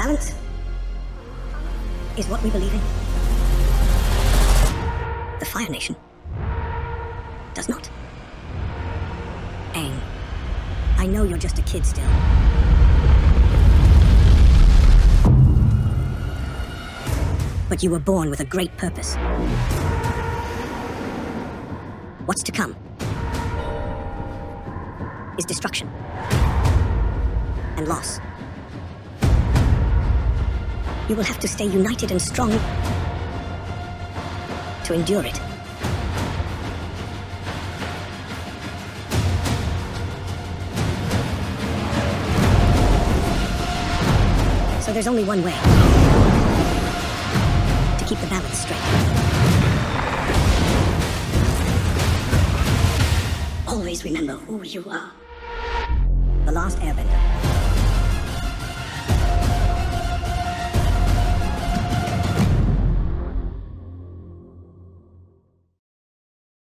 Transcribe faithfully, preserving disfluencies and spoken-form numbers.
balance is what we believe in. The Fire Nation does not. Aang, I know you're just a kid still. But you were born with a great purpose. What's to come is destruction and loss. You will have to stay united and strong to endure it. So there's only one way to keep the balance straight. Always remember who you are. The Last Airbender.